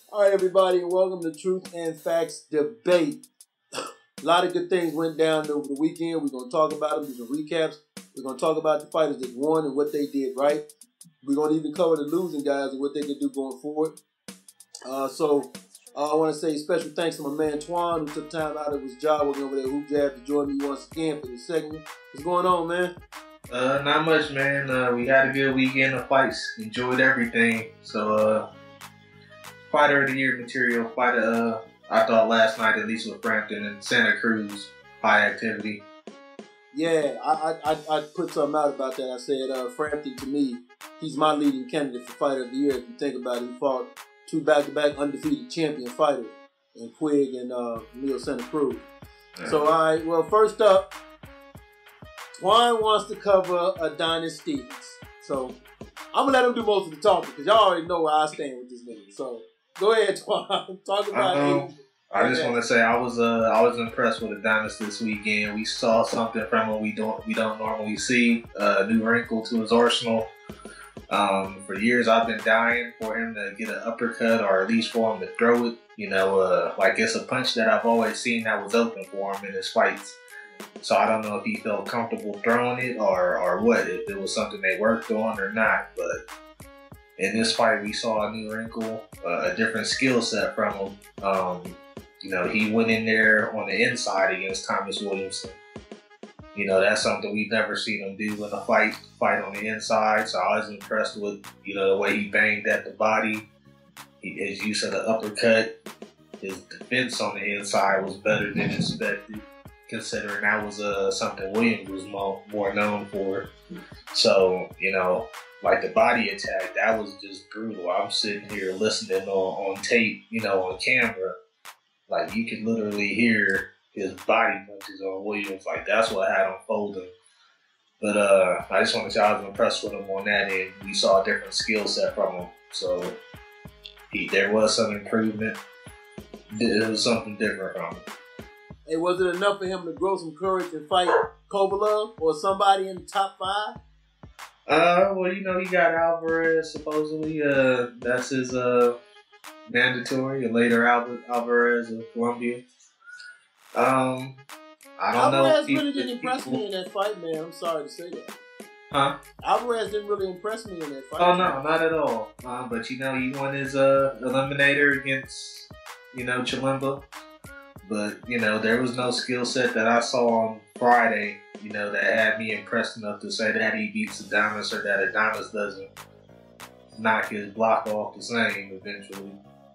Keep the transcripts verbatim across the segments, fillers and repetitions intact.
All right, everybody, and welcome to Truth and Facts Debate. A lot of good things went down over the weekend. We're going to talk about them. These are recaps. We're going to talk about the fighters that won and what they did right. We're going to even cover the losing guys and what they can do going forward. Uh, so uh, I want to say special thanks to my man Twine, who took time out of his job working over there at HoopJab to join me once again for this segment. What's going on, man? Uh, not much, man. Uh, we had a good weekend of fights. Enjoyed everything. So, uh, Fighter of the Year material. Quite a, uh, I thought last night, at least with Frampton and Santa Cruz, high activity. Yeah, I, I I put something out about that. I said uh, Frampton, to me, he's my leading candidate for Fighter of the Year. If you think about it, he fought two back-to-back undefeated champion fighters in Quig and uh, Neil Santa Cruz. Yeah. So, all right, well, first up, Twine wants to cover Adonis Stevens. So, I'm going to let him do most of the talking because y'all already know where I stand with this nigga. So, go ahead, Twine. Talk about um, it. I just want to say I was uh, I was impressed with Adonis this weekend. We saw something from him we don't we don't normally see. Uh, a new wrinkle to his arsenal. Um, for years, I've been dying for him to get an uppercut or at least for him to throw it. You know, uh, like it's a punch that I've always seen that was open for him in his fights. So I don't know if he felt comfortable throwing it or, or what, if it was something they worked on or not. But in this fight, we saw a new wrinkle, uh, a different skill set from him. Um, you know, he went in there on the inside against Thomas Williamson. You know, that's something we've never seen him do in a fight, fight on the inside. So I was impressed with, you know, the way he banged at the body, his use of the uppercut. His defense on the inside was better than expected, considering that was uh, something Williams was more, more known for. So, you know, like the body attack, that was just brutal. I'm sitting here listening on, on tape, you know, on camera. Like, you could literally hear his body punches on Williams. Like, that's what had him folding. But uh, I just want to say I was impressed with him on that end. We saw a different skill set from him. So, he, there was some improvement. It was something different from him. Hey, was it enough for him to grow some courage and fight Kovalev or somebody in the top five? Uh, well, you know, he got Alvarez, supposedly. Uh, that's his uh, mandatory, and later Alvar- Alvarez of Colombia. Um, I don't Alvarez know. Alvarez really didn't impress me in that fight, man. I'm sorry to say that. Huh? Alvarez didn't really impress me in that fight. Oh, no, not at all. Uh, but, you know, he won his uh, eliminator against, you know, Chilemba. But, you know, there was no skill set that I saw on Friday, you know, that had me impressed enough to say that he beats Adonis or that Adonis doesn't knock his block off the same eventually.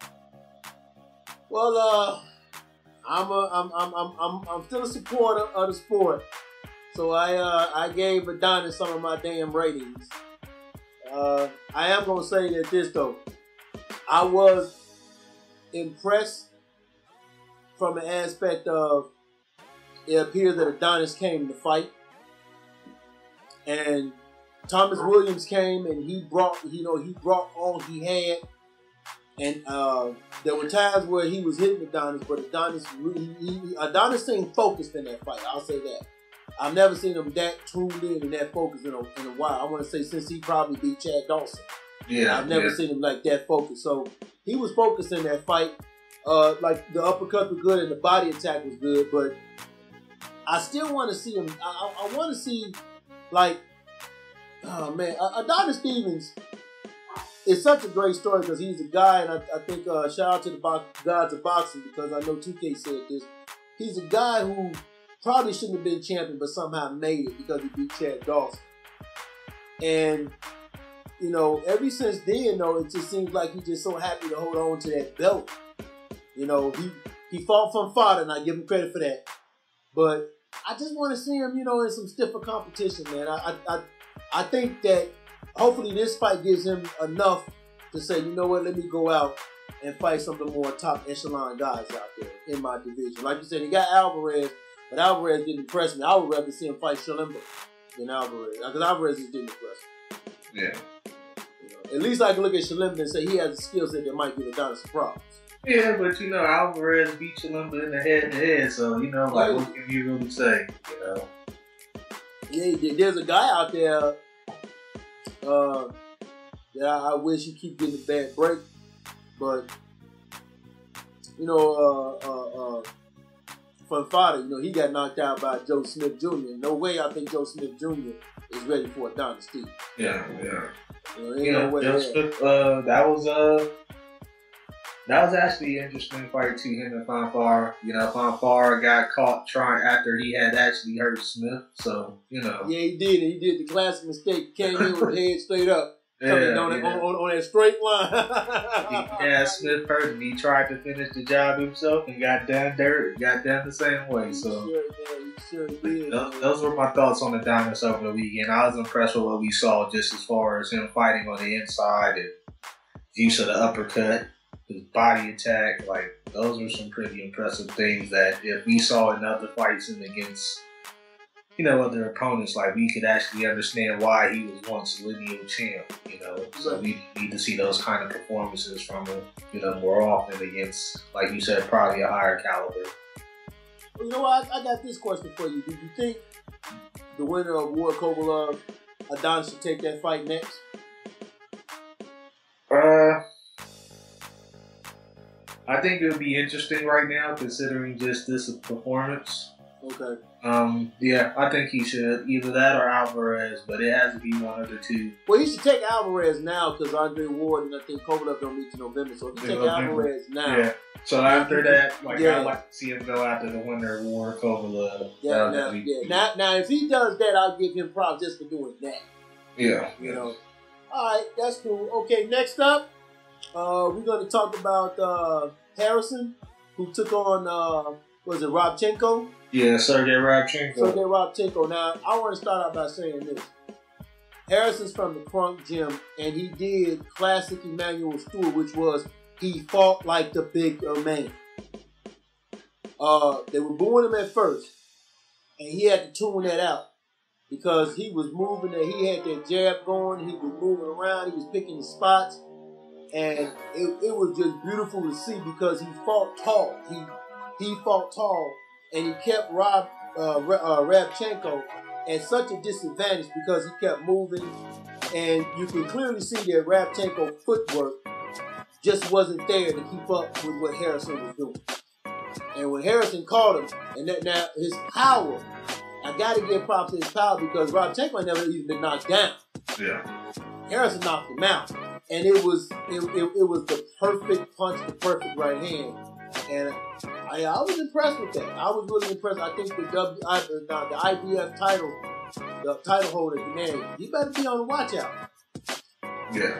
Well, uh, I'm a, I'm, I'm, I'm, I'm, I'm still a supporter of the sport. So I, uh, I gave Adonis some of my damn ratings. Uh, I am going to say that this, though. I was impressed from an aspect of it appears that Adonis came to fight, and Thomas Williams came and he brought, you know, he brought all he had, and uh, there were times where he was hitting Adonis, but Adonis, he, he, Adonis seemed focused in that fight. I'll say that. I've never seen him that tuned in and that focused in a, in a while. I want to say since he probably beat Chad Dawson. Yeah, I've never yeah. seen him like that focused. So he was focused in that fight. Uh, like the uppercut was good and the body attack was good, but I still want to see him. I, I, I want to see, like, oh man, Adonis Stevens is such a great story because he's a guy, and I, I think uh, shout out to the bo- gods of boxing because I know two K said this. He's a guy who probably shouldn't have been champion, but somehow made it because he beat Chad Dawson. And you know, ever since then, though, it just seems like he's just so happy to hold on to that belt. You know, he, he fought from fodder, and I give him credit for that. But I just want to see him, you know, in some stiffer competition, man. I, I, I, I think that hopefully this fight gives him enough to say, you know what, let me go out and fight some of the more top echelon guys out there in my division. Like you said, he got Alvarez, but Alvarez didn't impress me. I would rather see him fight Chilemba than Alvarez, because Alvarez just didn't impress me. Yeah. You know, at least I can look at Chilemba and say he has a skill set that might give Adonis some problems. Yeah, but you know, Alvarez beat Chilemba in the head to head, so you know, like, what can you really say? You know? Yeah, there's a guy out there uh, that I, I wish he keep getting a bad break, but you know, uh, uh, uh, from Fodder, you know, he got knocked out by Joe Smith Junior No way I think Joe Smith Junior is ready for a dynasty. Yeah, yeah. You know, You know, no way Joe Smith, uh, that was uh, that was actually an interesting fight to him and Fanfare. You know, Fanfare got caught trying after he had actually hurt Smith. So, you know. Yeah, he did. And he did the classic mistake. Came in with his head straight up. Coming Yeah, on, yeah. on, on, on that straight line. Yeah, Smith hurt him. He tried to finish the job himself and got done dirt. Got done the same way. So Sure, man, he sure did. those, those were my thoughts on the Diamonds over the weekend. I was impressed with what we saw, just as far as him fighting on the inside and use of the uppercut, his body attack. Like, those were some pretty impressive things that if we saw in other fights and against, you know, other opponents, like, we could actually understand why he was once a lineal champ, you know. So we need to see those kind of performances from him, you know, more often against, like you said, probably a higher caliber. You know what? I, I got this question for you. Do you think the winner of Ward Kovalov, Adonis, should take that fight next? Uh, I think it would be interesting right now, considering just this performance. Okay. Um, yeah, I think he should. Either that or Alvarez, but it has to be one of the two. Well, he should take Alvarez now because Andre Ward and I think Kovalev don't meet to November. So if he take Alvarez now. Yeah. So after that, like, yeah. I'd like to see him go after the winner of Ward Kovalev. Yeah, now, yeah. Now, now, if he does that, I'll give him props just for doing that. Yeah. You know. All right, that's cool. Okay, next up, uh, we're going to talk about uh, Harrison, who took on, uh, was it Robchenko? Yeah, Sergey Rabchenko. Sergey Robchenko. Now, I want to start out by saying this. Harrison's from the Crunk Gym, and he did classic Emmanuel Stewart, which was he fought like the bigger man. Uh, they were booing him at first, and he had to tune that out because he was moving and he had that jab going. He was moving around. He was picking his spots, and it, it was just beautiful to see because he fought tall. He he fought tall. And he kept Rob uh, uh, Rabchenko at such a disadvantage because he kept moving. And you can clearly see that Rabchenko's footwork just wasn't there to keep up with what Harrison was doing. And when Harrison caught him, and that now his power, I got to give props to his power because Rabchenko had never even been knocked down. Yeah. Harrison knocked him out. And it was it, it, it was the perfect punch, the perfect right hand. And I, I was impressed with that. I was really impressed. I think the W, I, the, the I B F title, the title holder, man, he better be on the watch out. Yeah.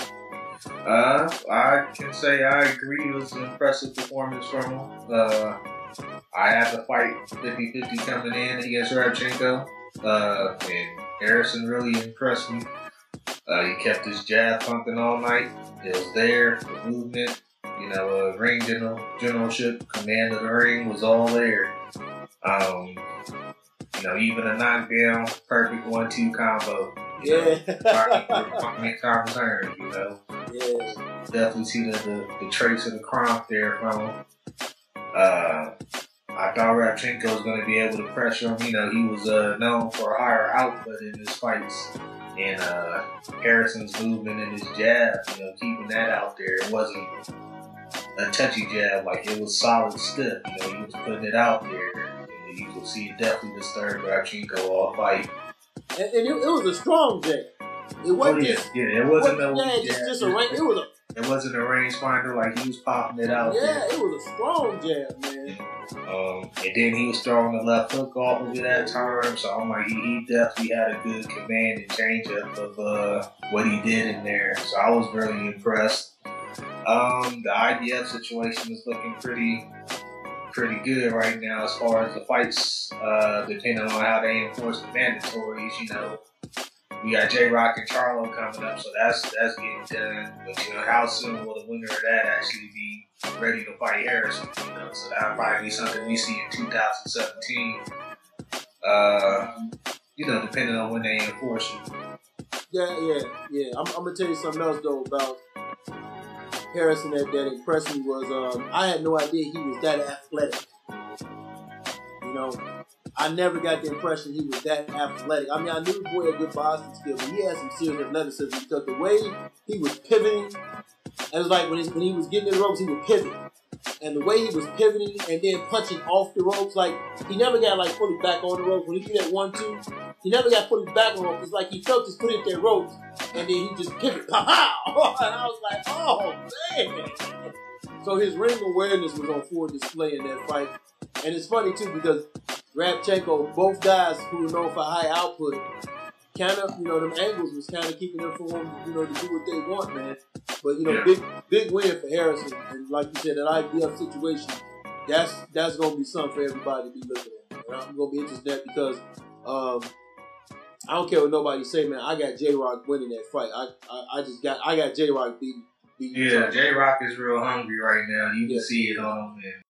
Uh, I can say I agree. It was an impressive performance from him. Uh, I had the fight fifty-fifty coming in against Rabchenko. Uh, and Harrison really impressed me. Uh, he kept his jab pumping all night. It was there, the movement. You know, uh, ring general, generalship, command of the ring was all there. Um, you know, even a knockdown, perfect one two combo. You Yeah. know, time returns, you know. Yeah. Definitely see the, the, the trace of the crime there from him. Uh, I thought Rabchenko was going to be able to pressure him. You know, he was uh, known for a higher output in his fights. And uh, Harrison's movement and his jab, you know, keeping that out there. It wasn't a touchy jab, like it was solid stiff. You know, he was putting it out there. And you could see it definitely disturbed Rabchenko all fight. And, and it, it was a strong jab. It wasn't oh, yeah, just, yeah, it wasn't wasn't, no yeah, jab. just, just a range. It was a It wasn't a range finder, like he was popping it out yeah, there. it was a strong jab, man. Um, and then he was throwing the left hook off of it at times, so I'm like, he, he definitely had a good command and changeup of uh, what he did in there. So I was really impressed. Um, the I B F situation is looking pretty, pretty good right now as far as the fights. Uh, depending on how they enforce the mandatories, you know. We got J Rock and Charlo coming up, so that's that's getting done. But you know, how soon will the winner of that actually be ready to fight Harrison? You know, so that'll probably be something we see in two thousand seventeen. Uh, you know, depending on when they enforce it. Yeah, yeah, yeah. I'm, I'm gonna tell you something else though about Harrison that, that impressed me was um, I had no idea he was that athletic. You know. I never got the impression he was that athletic. I mean, I knew the boy had good boxing skills, but he had some serious athleticism because the way he was pivoting, it was like when he, when he was getting in the ropes, he would pivot. and the way he was pivoting and then punching off the ropes, like he never got like fully back on the ropes. When he did that one two, he never got fully back on the ropes. It's like he felt his foot hit their ropes, and then he just pivoted, pow, pow, and I was like, oh man. So his ring awareness was on full display in that fight, and it's funny too because Rabchenko, both guys who were known for high output, kind of, you know, them angles was kind of keeping them from, you know, to do what they want, man. But, you know, Yeah. big big win for Harrison. And like you said, that I B F situation, that's that's going to be something for everybody to be looking at. And I'm going to be interested in that because um, I don't care what nobody say, man. I got J-Rock winning that fight. I I, I just got I got J-Rock beating. beating Yeah, J-Rock is real hungry right now. You can Yeah. see it on him.